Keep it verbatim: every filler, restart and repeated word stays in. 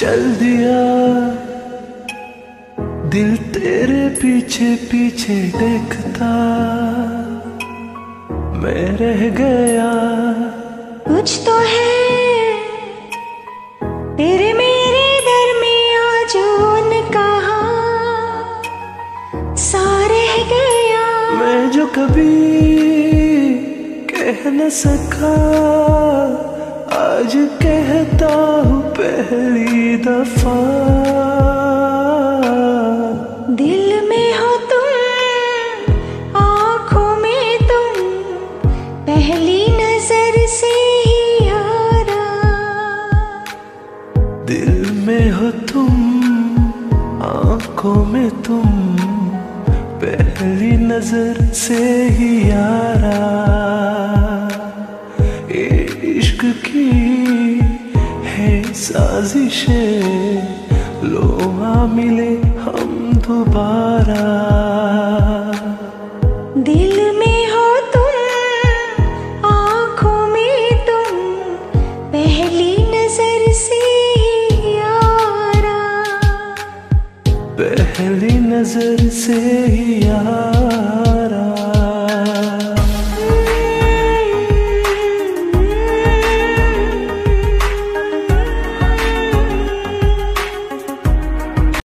चल दिया दिल तेरे पीछे पीछे देखता, मैं रह गया। कुछ तो है तेरे मेरे दरमियां जो न कहा सा रह गया। मैं जो कभी कह न सका आज कहता हूँ पहली दफा। दिल में हो तुम, आँखों में तुम, पहली नजर से ही यारा। दिल में हो तुम, आँखों में तुम, पहली नजर से ही यारा। ये इश्क की है साजिशें, लो आ मिले हम दोबारा। दिल में हो तुम, आँखों में तुम, पहली नजर से ही यारा। पहली नजर से ही यारा।